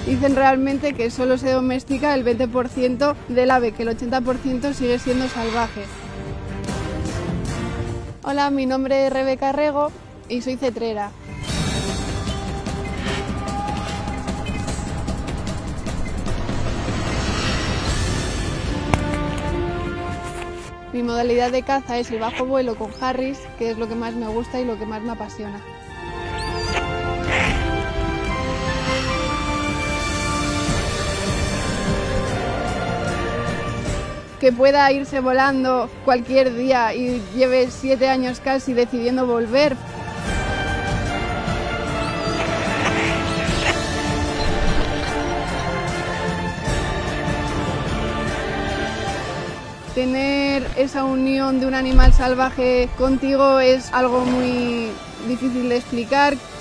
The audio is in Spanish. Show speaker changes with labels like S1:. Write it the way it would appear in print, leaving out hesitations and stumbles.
S1: Dicen realmente que solo se domestica el 20% del ave, que el 80% sigue siendo salvaje. Hola, mi nombre es Rebeca Rego y soy cetrera. Mi modalidad de caza es el bajo vuelo con Harris, que es lo que más me gusta y lo que más me apasiona. Que pueda irse volando cualquier día y lleve 7 años casi decidiendo volver. Tener esa unión de un animal salvaje contigo es algo muy difícil de explicar.